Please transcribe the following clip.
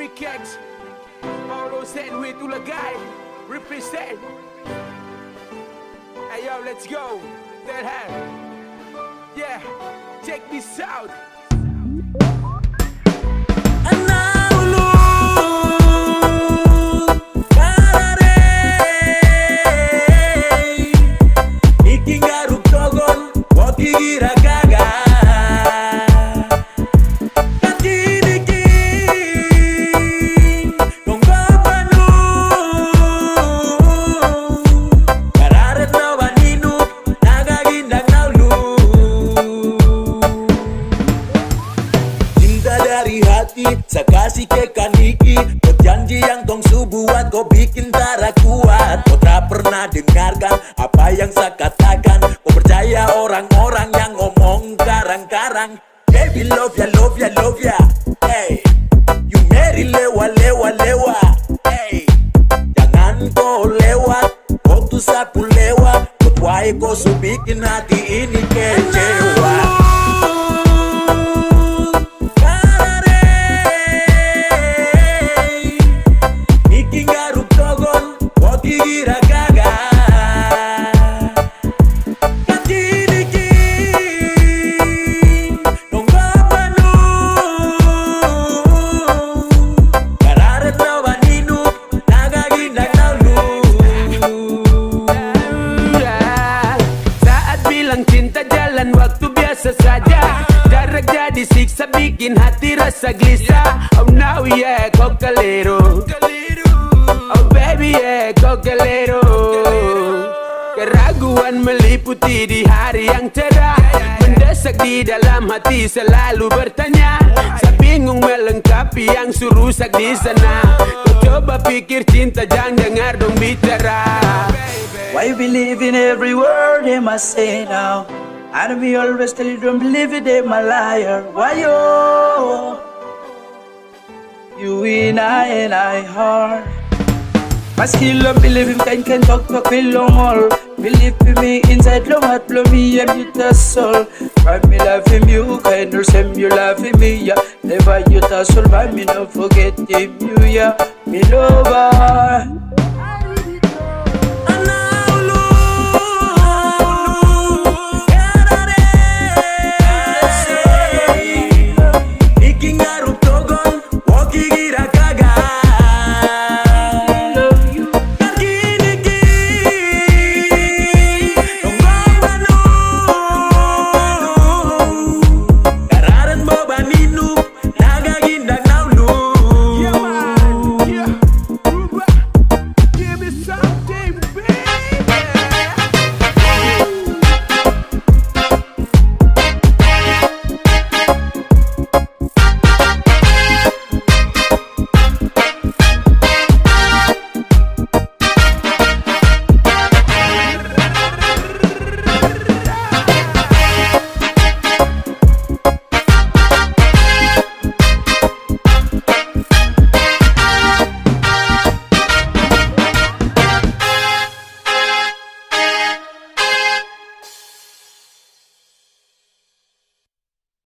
Kicks, Paulo Sen with Ulagay, represent. Hey yo, let's go. That hand. Yeah, check this out. Saya kasih ke kaniki, kau janji yang tong buat kau bikin tara kuat. Kau tak pernah dengarkan apa yang saya katakan. Kau percaya orang-orang yang ngomong karang-karang. Baby love ya, love ya, love ya. Hey, you marry lewa, lewa, lewa. Hey, jangan kau lewat, kau tuh sapu lewat. Kau tuai kau su bikin hati ini kecewa. Saja jarak jadi siksa bikin hati rasa gelisah. Oh now yeah kau keliru. Oh baby yeah kau keliru. Keraguan meliputi di hari yang cerah, mendesak di dalam hati selalu bertanya. Saya bingung melengkapi yang surusak di sana. Kau coba pikir cinta jangan dengar dong bicara. Why you believe in every word they must say now? And me always tell you don't believe it, they're my liar. Why you and I hard. My skill don't believe him can talk with long all. Believe in me inside long heart blow me and you the soul. Why me love him you kind or same you love him me yeah. Never you the soul why me no forget him you yeah. Me lover.